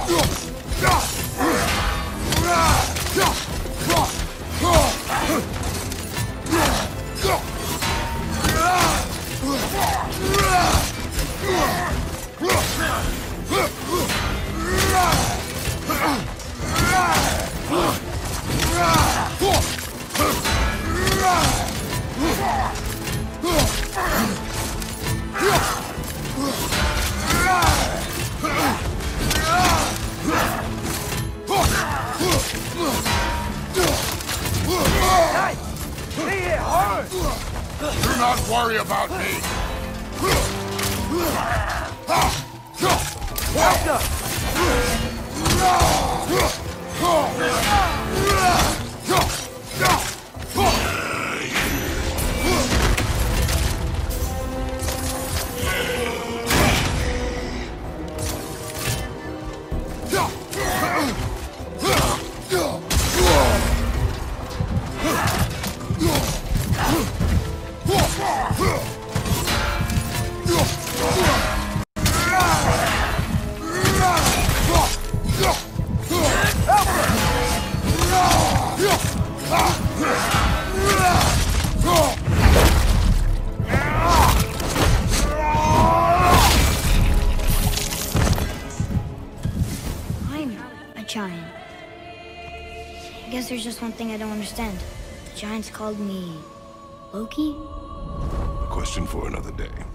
Do not worry about me. Giant. I guess there's just one thing I don't understand. The giants called me Loki? A question for another day.